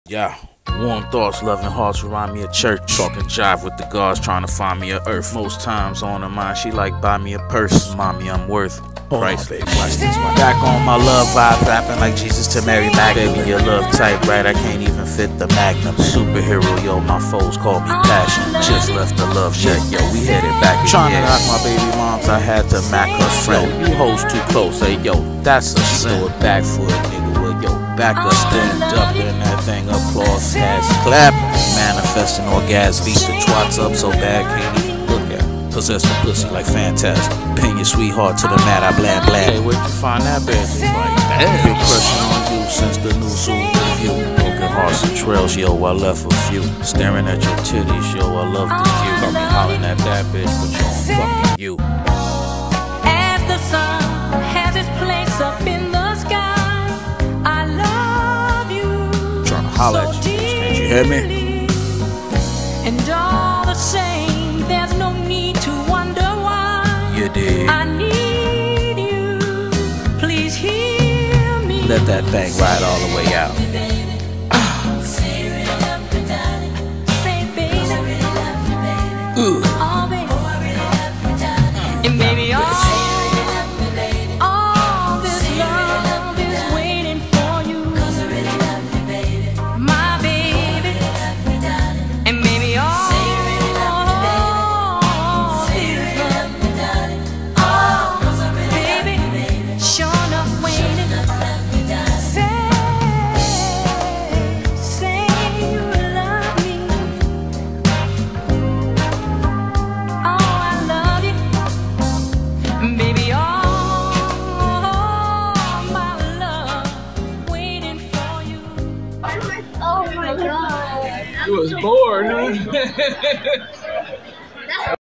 Yeah, warm thoughts, loving hearts remind me of church. Talking jive with the gods, trying to find me a earth. Most times on her mind, she like buy me a purse. Mommy, I'm worth Christ, baby. Watch this one. Back on my love vibe, rapping like Jesus to Mary Mac. Baby, your love type, right? I can't even fit the Magnum. Superhero, yo, my foes call me passion. Just left the love shack, yo, we headed back. Trying to knock my baby moms, I had to mac her friend. Yo, you hoes too close, hey, yo, that's a sin. Throw it back for a nigga, well, yo, back up, stand up in that thing, applause, hands clapping. Manifesting orgasm, beat the twats up so bad, can't even look at it. Possess the pussy like fantastic. Pin your sweetheart to the mat, I bland bland. Hey, where'd you find that bitch? It's like, damn. Been crushing on you since the new zoo review. Broken hearts and trails, yo, I left a few. Staring at your titties, yo, I love the view. Got me hollering at that bitch, but you don't fucking you. As the sun has its place up in the sky, I love you. Trying to holler at you, bitch. Can't you hear me? And all the same, there's no need to wonder why. You did. I need you. Please hear me. Let that thing ride all the way out. Say, baby. Oh, baby. And baby, all this love is waiting for you. My baby. And baby, all this love, baby, sure enough waiting. Say you love me. Oh, I love you. Baby, all my love waiting for you. Oh my god. You was bored, huh?